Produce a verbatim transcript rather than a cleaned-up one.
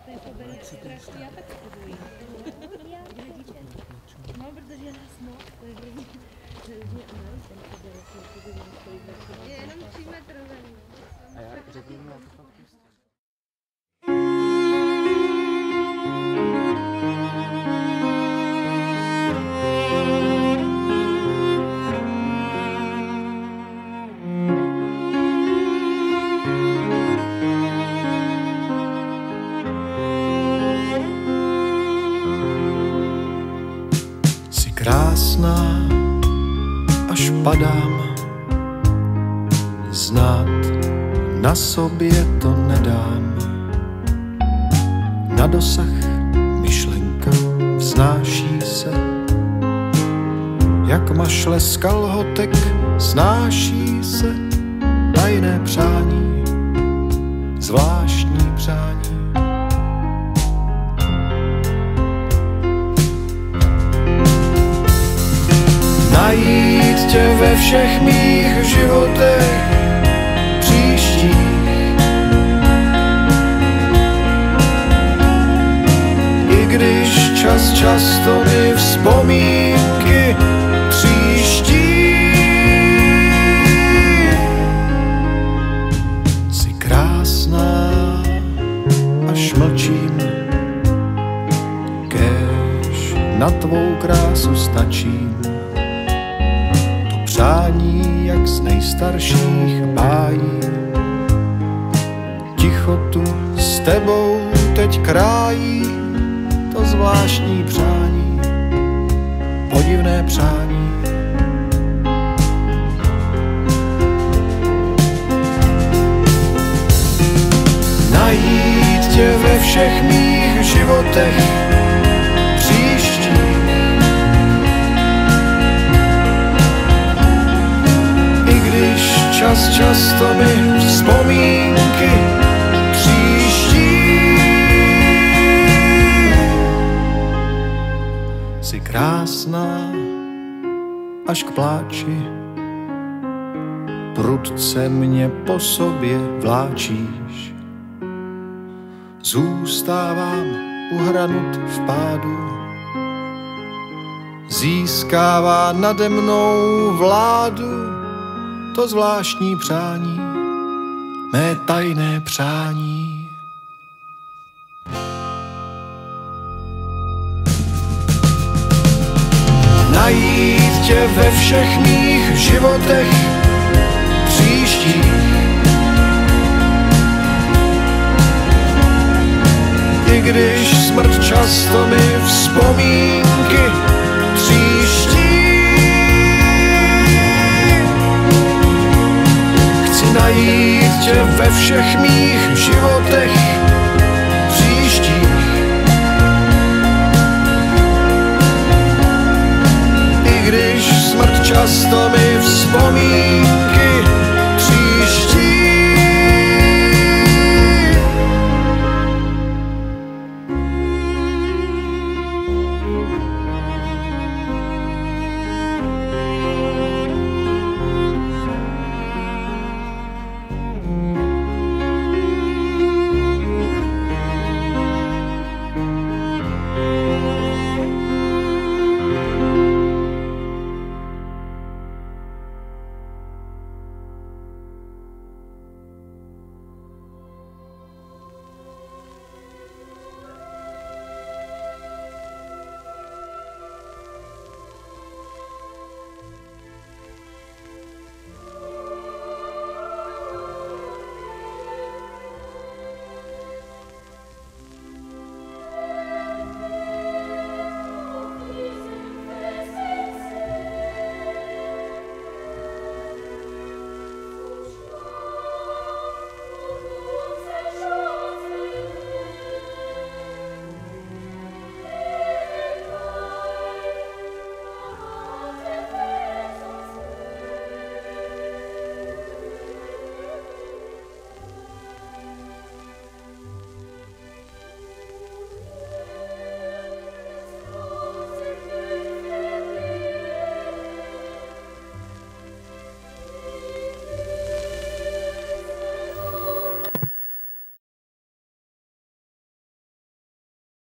Já taky to bojím. No, protože nás moc, to je hrozně... Je jenom tři metry ze mnou. A já řeknu mu, jak to fakt pustím. Krásná, až padám, znát na sobě to nedám. Na dosah myšlenka vznáší se, jak mašle z kalhotek snáší se tajné přání, zvláštní přání. Najít tě ve všech mých životech příštích, i když čas často mi vzpomínky tříští. Jsi krásná, až mlčím, kéž na tvou krásu stačím. Přání, jak z nejstarších bájí, tichotu s tebou teď krájí to zvláštní přání, podivné přání. Najít tě ve všech mých životech příštích, čas často mi vzpomínky tříští. Jsi krásná až k pláči, prudce mě po sobě vláčíš. Zůstávám uhranut v pádu, získává nade mnou vládu to zvláštní přání, mé tajné přání. Najít tě ve všech mých životech příštích, i když smrt často mi vzpomínky tříští. Najít tě ve všech mých životech příštích, i když smrt často mi vzpomínky